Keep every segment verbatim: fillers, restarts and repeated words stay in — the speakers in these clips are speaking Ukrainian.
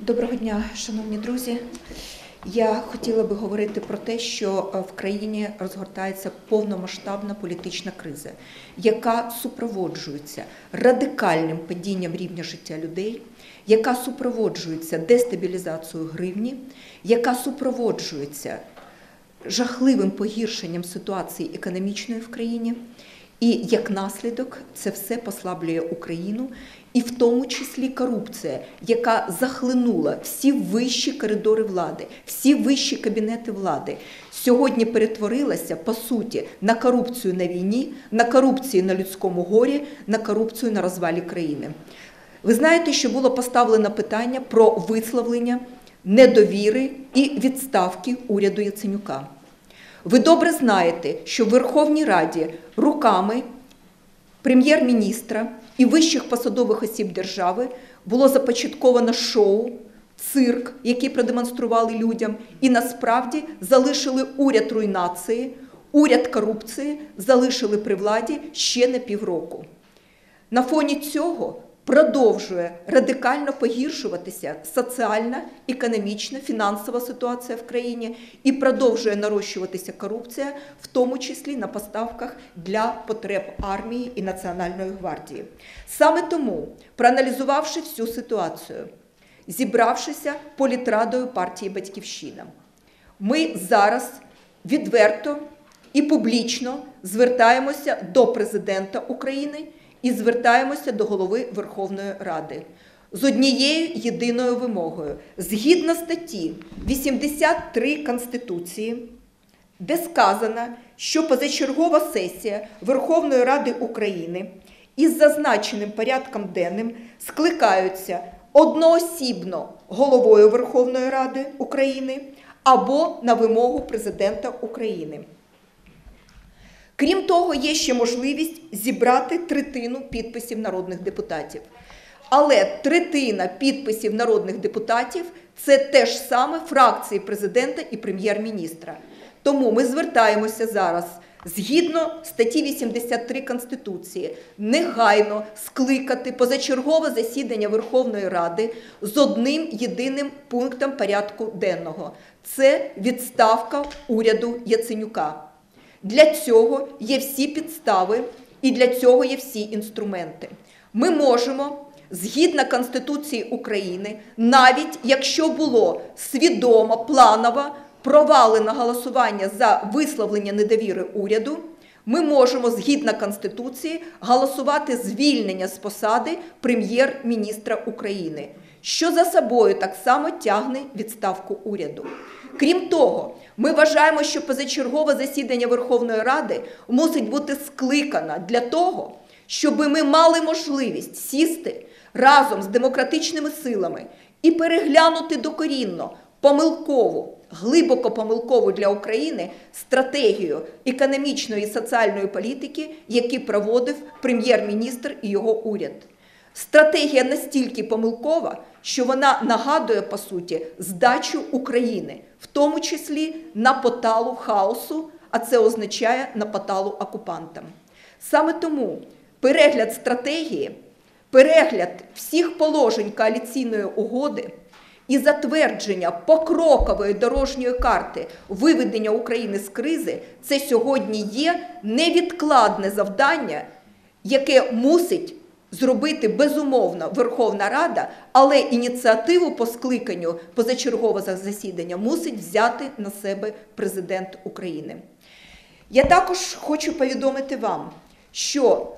Доброго дня, шановні друзі. Я хотіла би говорити про те, що в країні розгортається повномасштабна політична криза, яка супроводжується радикальним падінням рівня життя людей, яка супроводжується дестабілізацією гривні, яка супроводжується жахливим погіршенням ситуації економічної в країні. І як наслідок це все послаблює Україну, і в тому числі корупція, яка захлинула всі вищі коридори влади, всі вищі кабінети влади, сьогодні перетворилася, по суті, на корупцію на війні, на корупцію на людському горі, на корупцію на розвалі країни. Ви знаєте, що було поставлено питання про висловлення недовіри і відставки уряду Яценюка. Ви добре знаєте, що в Верховній Раді руками прем'єр-міністра і вищих посадових осіб держави було започатковано шоу, цирк, який продемонстрували людям, і насправді залишили уряд руйнації, уряд корупції, залишили при владі ще на півроку. На фоні цього продовжує радикально погіршуватися соціальна, економічна, фінансова ситуація в країні і продовжує нарощуватися корупція, в тому числі на поставках для потреб армії і Національної гвардії. Саме тому, проаналізувавши всю ситуацію, зібравшися політрадою партії «Батьківщина», ми зараз відверто і публічно звертаємося до президента України і звертаємося до голови Верховної Ради з однією єдиною вимогою. Згідно статті вісімдесят три Конституції, де сказано, що позачергова сесія Верховної Ради України із зазначеним порядком денним скликаються одноосібно головою Верховної Ради України або на вимогу президента України. Крім того, є ще можливість зібрати третину підписів народних депутатів. Але третина підписів народних депутатів – це те ж саме фракції президента і прем'єр-міністра. Тому ми звертаємося зараз, згідно статті вісімдесят три Конституції, негайно скликати позачергове засідання Верховної Ради з одним єдиним пунктом порядку денного – це відставка уряду Яценюка. Для цього є всі підстави і для цього є всі інструменти. Ми можемо, згідно Конституції України, навіть якщо було свідомо, планово провалено голосування за висловлення недовіри уряду, ми можемо, згідно Конституції, голосувати звільнення з посади прем'єр-міністра України, що за собою так само тягне відставку уряду. Крім того, ми вважаємо, що позачергове засідання Верховної Ради мусить бути скликано для того, щоб ми мали можливість сісти разом з демократичними силами і переглянути докорінно помилкову, глибоко помилкову для України стратегію економічної і соціальної політики, яку проводив прем'єр-міністр і його уряд. Стратегія настільки помилкова, що вона нагадує, по суті, здачу України, в тому числі на поталу хаосу, а це означає на поталу окупантам. Саме тому перегляд стратегії, перегляд всіх положень коаліційної угоди і затвердження покрокової дорожньої карти виведення України з кризи – це сьогодні є невідкладне завдання, яке мусить зробити, безумовно, Верховна Рада, але ініціативу по скликанню позачергового засідання мусить взяти на себе президент України. Я також хочу повідомити вам, що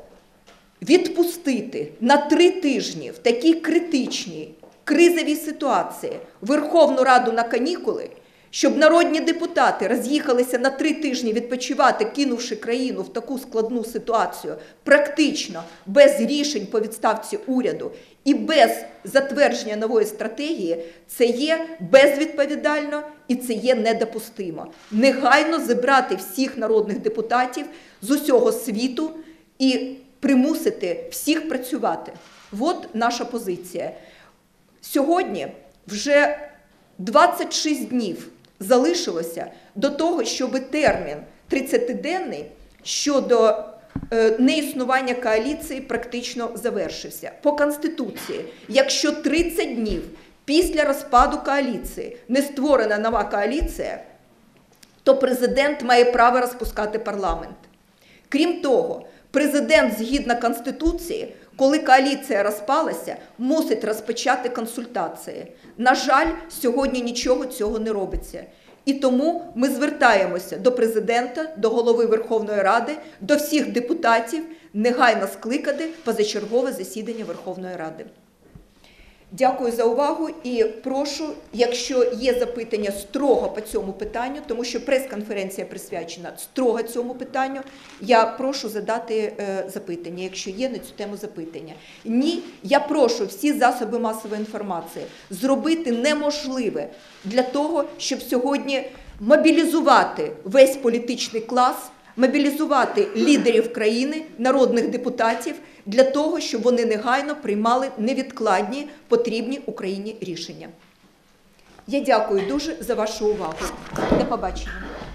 відпустити на три тижні в такій критичній, кризовій ситуації Верховну Раду на канікули, щоб народні депутати роз'їхалися на три тижні відпочивати, кинувши країну в таку складну ситуацію, практично без рішень по відставці уряду і без затвердження нової стратегії, це є безвідповідально і це є недопустимо. Негайно зібрати всіх народних депутатів з усього світу і примусити всіх працювати. От наша позиція. Сьогодні вже двадцять шість днів залишилося до того, щоб термін тридцятиденний щодо е, неіснування коаліції практично завершився. По Конституції, якщо тридцять днів після розпаду коаліції не створена нова коаліція, то президент має право розпускати парламент. Крім того, президент, згідно Конституції, коли коаліція розпалася, мусить розпочати консультації. На жаль, сьогодні нічого цього не робиться. І тому ми звертаємося до президента, до голови Верховної Ради, до всіх депутатів негайно скликати позачергове засідання Верховної Ради. Дякую за увагу і прошу, якщо є запитання строго по цьому питанню, тому що прес-конференція присвячена строго цьому питанню, я прошу задати е, запитання, якщо є на цю тему запитання. Ні, я прошу всі засоби масової інформації зробити неможливе для того, щоб сьогодні мобілізувати весь політичний клас, мобілізувати лідерів країни, народних депутатів, для того, щоб вони негайно приймали невідкладні, потрібні Україні рішення. Я дякую дуже за вашу увагу. До побачення.